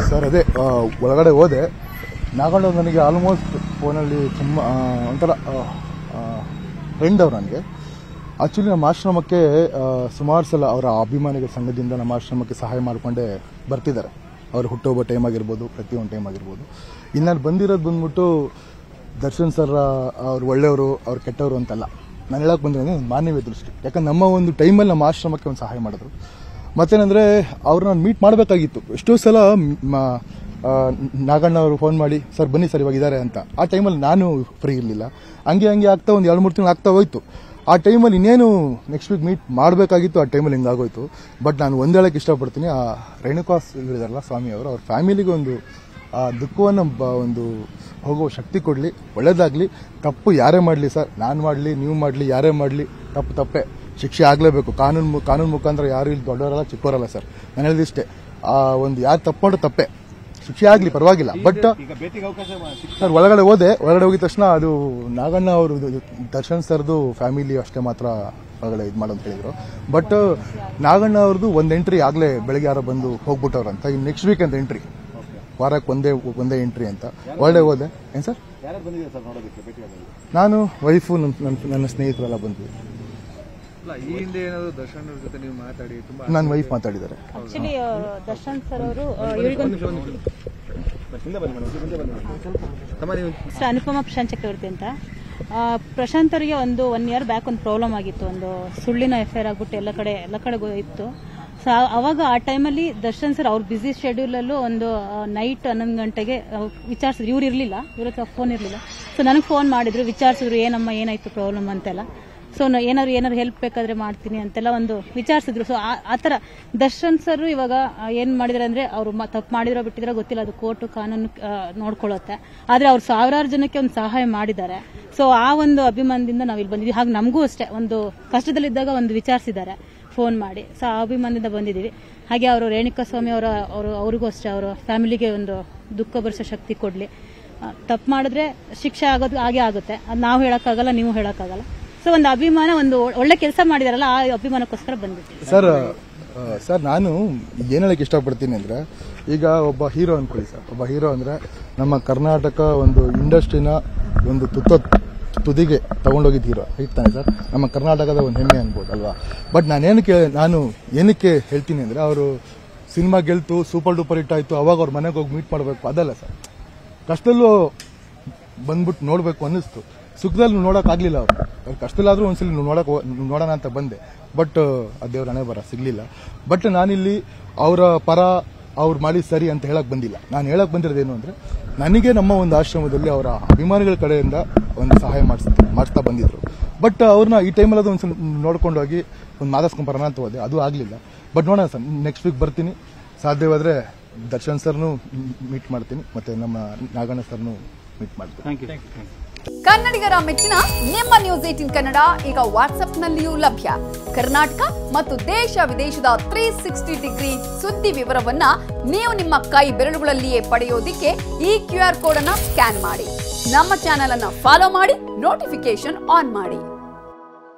Sir ಅದೇ ಒಳಗಡೆ ಹೋದೆ. ನಾಗಣ್ಣ ನನಗೆ ಆಲ್ಮೋಸ್ಟ್ ಫೋನಲ್ಲಿ ತುಂಬ ಒಂಥರ ಫ್ರೆಂಡ್ ಅವ್ರು ನನಗೆ. ಆ್ಯಕ್ಚುಲಿ ನಮ್ಮ ಆಶ್ರಮಕ್ಕೆ ಸುಮಾರು ಸಲ ಅವರ ಅಭಿಮಾನಿಗಳ ಸಂಘದಿಂದ ನಮ್ಮ ಆಶ್ರಮಕ್ಕೆ ಸಹಾಯ ಮಾಡಿಕೊಂಡೇ ಬರ್ತಿದ್ದಾರೆ. ಅವ್ರು ಹುಟ್ಟುಹಬ್ಬ ಟೈಮ್ ಆಗಿರ್ಬೋದು, ಪ್ರತಿಯೊಂದು ಟೈಮ್ ಆಗಿರ್ಬೋದು. ಇನ್ನು ಬಂದಿರೋದು ಬಂದ್ಬಿಟ್ಟು ದರ್ಶನ್ ಸರ್ ಅವ್ರು ಒಳ್ಳೆಯವರು, ಅವ್ರು ಕೆಟ್ಟವರು ಅಂತಲ್ಲ. ನಾನು ಹೇಳಕ್ಕೆ ಬಂದಿರೋದು ಒಂದು ಮಾನವೀಯ ದೃಷ್ಟಿ. ಯಾಕಂದ್ರೆ ನಮ್ಮ ಒಂದು ಟೈಮಲ್ಲಿ ನಮ್ಮ ಆಶ್ರಮಕ್ಕೆ ಒಂದು ಸಹಾಯ ಮಾಡಿದ್ರು. ಮತ್ತೇನಂದರೆ ಅವ್ರನ್ನ ಮೀಟ್ ಮಾಡಬೇಕಾಗಿತ್ತು. ಎಷ್ಟೋ ಸಲ ನಾಗಣ್ಣ ಅವರು ಫೋನ್ ಮಾಡಿ ಸರ್ ಬನ್ನಿ ಸರ್ ಇವಾಗ ಇದ್ದಾರೆ ಅಂತ. ಆ ಟೈಮಲ್ಲಿ ನಾನು ಫ್ರೀ ಇರಲಿಲ್ಲ. ಹಂಗೆ ಆಗ್ತಾ ಒಂದು 2-3 ತಿಂಗಳು ಆಗ್ತಾ ಹೋಯ್ತು. ಆ ಟೈಮಲ್ಲಿ ಇನ್ನೇನು ನೆಕ್ಸ್ಟ್ ವೀಕ್ ಮೀಟ್ ಮಾಡಬೇಕಾಗಿತ್ತು. ಆ ಟೈಮಲ್ಲಿ ಹಿಂಗಾಗೋಯ್ತು. ಬಟ್ ನಾನು ಒಂದು ಹೇಳಕ್ಕೆ ಇಷ್ಟಪಡ್ತೀನಿ, ಆ ರೇಣುಕಾ ಇದ್ದಾರಲ್ಲ ಸ್ವಾಮಿ ಅವರು, ಅವ್ರ ಫ್ಯಾಮಿಲಿಗೆ ಒಂದು ಆ ದುಃಖವನ್ನು ಒಂದು ಹೋಗೋ ಶಕ್ತಿ ಕೊಡಲಿ, ಒಳ್ಳೇದಾಗಲಿ. ತಪ್ಪು ಯಾರೇ ಮಾಡಲಿ ಸರ್, ನಾನು ಮಾಡಲಿ, ನೀವು ಮಾಡಲಿ, ಯಾರೇ ಮಾಡಲಿ, ತಪ್ಪೇ ಶಿಕ್ಷೆ ಆಗಲೇಬೇಕು. ಕಾನೂನು ಮುಖಾಂತರ ಯಾರು ಇಲ್ಲಿ ದೊಡ್ಡವರಲ್ಲ ಚಿಕ್ಕವರಲ್ಲ ಸರ್. ನಾನು ಹೇಳಿದಿಷ್ಟೇ, ಒಂದು ಯಾರು ತಪ್ಪು ಮಾಡೋ ತಪ್ಪೇ, ಶಿಕ್ಷೆ ಆಗಲಿ ಪರವಾಗಿಲ್ಲ. ಬಟ್ ಸರ್ ಒಳಗಡೆ ಹೋಗಿದ ತಕ್ಷಣ ಅದು ನಾಗಣ್ಣ ಅವರು ದರ್ಶನ್ ಸರ್ದು ಫ್ಯಾಮಿಲಿ ಅಷ್ಟೇ ಮಾತ್ರ ಒಳಗಡೆ ಇದು ಮಾಡೋಂತ ಹೇಳಿದ್ರು. ಬಟ್ ನಾಗಣ್ಣ ಅವ್ರದ್ದು ಒಂದು ಎಂಟ್ರಿ ಆಗಲೇ ಬೆಳಗ್ಗೆ ಯಾರೋ ಬಂದು ಹೋಗ್ಬಿಟ್ಟವ್ರಂತ. ಇನ್ನು ನೆಕ್ಸ್ಟ್ ವೀಕ್ ಅಂತ ಎಂಟ್ರಿ, ವಾರಕ್ಕೆ ಒಂದೇ ಎಂಟ್ರಿ ಅಂತ. ಒಳ್ಳೆ ಹೋದೆ. ಏನು ಸರ್? ನಾನು, ವೈಫು, ನನ್ನ ಸ್ನೇಹಿತರೆಲ್ಲ ಬಂದ್ವಿ. ನನ್ನ ವೈಫ್ ಮಾತಾಡಿದ್ದಾರೆ. ಆಕ್ಚುಲಿ ದರ್ಶನ್ ಸರ್ ಅವರು ಅನುಪಮ ಪ್ರಶಾಂತ್ ಚಕ್ರವರ್ತಿ ಅಂತ. ಪ್ರಶಾಂತ್ ಅವರಿಗೆ ಒಂದು 1 year ಬ್ಯಾಕ್ ಒಂದು ಪ್ರಾಬ್ಲಮ್ ಆಗಿತ್ತು. ಒಂದು ಸುಳ್ಳಿನ ಎಫ್ಐಆರ್ ಆಗ್ಬಿಟ್ಟು ಎಲ್ಲ ಕಡೆ ಇತ್ತು. ಸೊ ಅವಾಗ ಆ ಟೈಮಲ್ಲಿ ದರ್ಶನ್ ಸರ್ ಅವ್ರ ಬ್ಯುಸಿ ಶೆಡ್ಯೂಲಲ್ಲೂ ಒಂದು ನೈಟ್ 11 ಗಂಟೆಗೆ ವಿಚಾರಿಸಿದ್ರು. ಇವ್ರು ಇರಲಿಲ್ಲ, ಇವ್ರ ಹತ್ರ ಫೋನ್ ಇರಲಿಲ್ಲ. ಸೊ ನನಗೆ ಫೋನ್ ಮಾಡಿದ್ರು, ವಿಚಾರಿಸಿದ್ರು ಏನಮ್ಮ ಏನಾಯ್ತು ಪ್ರಾಬ್ಲಮ್ ಅಂತೆಲ್ಲ. ಸೊ ಏನಾದ್ರು ಹೆಲ್ಪ್ ಬೇಕಾದ್ರೆ ಮಾಡ್ತೀನಿ ಅಂತೆಲ್ಲ ಒಂದು ವಿಚಾರಿಸಿದ್ರು. ಸೊ ಆ ಥರ ದರ್ಶನ್ ಸರ್ ಇವಾಗ ಏನ್ ಮಾಡಿದಾರೆ ಅಂದ್ರೆ, ಅವರು ತಪ್ಪು ಮಾಡಿದ್ರೋ ಬಿಟ್ಟಿದ್ರೋ ಗೊತ್ತಿಲ್ಲ, ಅದು ಕೋರ್ಟು ಕಾನೂನು ನೋಡ್ಕೊಳ್ಳುತ್ತೆ. ಆದ್ರೆ ಅವ್ರು 1000 ಜನಕ್ಕೆ ಒಂದು ಸಹಾಯ ಮಾಡಿದ್ದಾರೆ. ಸೊ ಆ ಒಂದು ಅಭಿಮಾನದಿಂದ ನಾವು ಇಲ್ಲಿ ಬಂದಿದ್ದೀವಿ. ಹಾಗೆ ನಮಗೂ ಅಷ್ಟೇ ಒಂದು ಕಷ್ಟದಲ್ಲಿದ್ದಾಗ ಒಂದು ವಿಚಾರಿಸಿದ್ದಾರೆ ಫೋನ್ ಮಾಡಿ. ಸೊ ಆ ಅಭಿಮಾನದಿಂದ ಬಂದಿದ್ದೀವಿ. ಹಾಗೆ ಅವರು ರೇಣುಕಾ ಸ್ವಾಮಿ ಅವ್ರಿಗೂ ಅಷ್ಟೇ, ಅವರ ಫ್ಯಾಮಿಲಿಗೆ ಒಂದು ದುಃಖ ಭರಿಸೋ ಶಕ್ತಿ ಕೊಡ್ಲಿ. ತಪ್ಪು ಮಾಡಿದ್ರೆ ಶಿಕ್ಷೆ ಆಗೋದು ಹಾಗೆ ಆಗುತ್ತೆ. ಅದು ನಾವು ಹೇಳಕ್ಕಾಗಲ್ಲ, ನೀವು ಹೇಳಕ್ಕಾಗಲ್ಲ. ಸೊ ಒಂದು ಅಭಿಮಾನ, ಒಂದು ಒಳ್ಳೆ ಕೆಲಸ ಮಾಡಿದಾರಲ್ಲ, ಆ ಅಭಿಮಾನಕ್ಕೋಸ್ಕರ ಬಂದಿದ್ದೀವಿ. ಸರ್ ನಾನು ಏನ್ ಹೇಳಕ್ ಇಷ್ಟಪಡ್ತೀನಿ ಅಂದ್ರೆ, ಈಗ ಒಬ್ಬ ಹೀರೋ ಅನ್ಕೊಳ್ಳಿ ಸರ್. ಒಬ್ಬ ಹೀರೋ ಅಂದ್ರೆ ನಮ್ಮ ಕರ್ನಾಟಕ ಒಂದು ಇಂಡಸ್ಟ್ರಿನ ಒಂದು ತುದಿಗೆ ತಗೊಂಡೋಗಿದ್ದ ಹೀರೋ ಇರ್ತಾನೆ ಸರ್. ನಮ್ಮ ಕರ್ನಾಟಕದ ಒಂದು ಹೆಮ್ಮೆ ಅನ್ಬೋದು ಅಲ್ವಾ. ಬಟ್ ನಾನು ಏನಕ್ಕೆ ಹೇಳ್ತೀನಿ ಅಂದ್ರೆ, ಅವರು ಸಿನಿಮಾ ಗೆಲ್ತು, ಸೂಪರ್ ಡೂಪರ್ ಹಿಟ್ ಆಯ್ತು, ಅವಾಗ ಅವ್ರ ಮನೆಗೆ ಹೋಗಿ ಮೀಟ್ ಮಾಡಬೇಕು ಅದಲ್ಲ ಸರ್. ಕಷ್ಟದಲ್ಲೂ ಬಂದ್ಬಿಟ್ಟು ನೋಡ್ಬೇಕು ಅನ್ನಿಸ್ತು. ಸುಖದಲ್ಲಿ ನೋಡೋಕ್ಕಾಗಲಿಲ್ಲ. ಅವ್ರು ಕಷ್ಟದಲ್ಲಾದ್ರೂ ಒಂದ್ಸಲಿ ನೋಡೋಣ ಅಂತ ಬಂದೆ. ಬಟ್ ದೇವ್ರ ಹಣೆ ಬರ ಸಿಗ್ಲಿಲ್ಲ. ಬಟ್ ನಾನಿಲ್ಲಿ ಅವರ ಪರ ಅವ್ರು ಮಾಡಿ ಸರಿ ಅಂತ ಹೇಳಕ್ ಬಂದಿಲ್ಲ. ನಾನು ಹೇಳಕ್ ಬಂದಿರೋದೇನು ಅಂದ್ರೆ, ನನಗೆ ನಮ್ಮ ಒಂದು ಆಶ್ರಮದಲ್ಲಿ ಅವರ ಅಭಿಮಾನಿಗಳ ಕಡೆಯಿಂದ ಒಂದು ಸಹಾಯ ಮಾಡಿಸ್ತಾ ಬಂದಿದ್ರು. ಬಟ್ ಅವ್ರನ್ನ ಈ ಟೈಮಲ್ಲಿ ಅದು ಒಂದ್ಸಲ ನೋಡ್ಕೊಂಡೋಗಿ ಒಂದು ಮಾತಾಡ್ಸ್ಕೊಂಬರೋಣ ಅಂತ ಹೋದೆ, ಅದು ಆಗಲಿಲ್ಲ. ಬಟ್ ನೋಡೋಣ ಸರ್, ನೆಕ್ಸ್ಟ್ ವೀಕ್ ಬರ್ತೀನಿ. ಸಾಧ್ಯವಾದ್ರೆ ದರ್ಶನ್ ಸರ್ನು ಮೀಟ್ ಮಾಡ್ತೀನಿ, ಮತ್ತೆ ನಮ್ಮ ನಾಗಣ್ಣ ಸರ್ನು ಮೀಟ್ ಮಾಡ್ತೀನಿ. ಕನ್ನಡಿಗರ ಮೆಚ್ಚಿನ ನಿಮ್ಮ ನ್ಯೂಸ್ 18 ಕನ್ನಡ ಈಗ ವಾಟ್ಸ್ಆಪ್ನಲ್ಲಿಯೂ ಲಭ್ಯ. ಕರ್ನಾಟಕ ಮತ್ತು ದೇಶ ವಿದೇಶದ 360 ಡಿಗ್ರಿ ಸುದ್ದಿ ವಿವರವನ್ನ ನೀವು ನಿಮ್ಮ ಕೈ ಬೆರಳುಗಳಲ್ಲಿಯೇ ಪಡೆಯೋದಿಕ್ಕೆ ಈ QR ಕೋಡ್ ಅನ್ನ ಸ್ಕ್ಯಾನ್ ಮಾಡಿ. ನಮ್ಮ ಚಾನೆಲ್ ಅನ್ನ ಫಾಲೋ ಮಾಡಿ, ನೋಟಿಫಿಕೇಶನ್ ಆನ್ ಮಾಡಿ.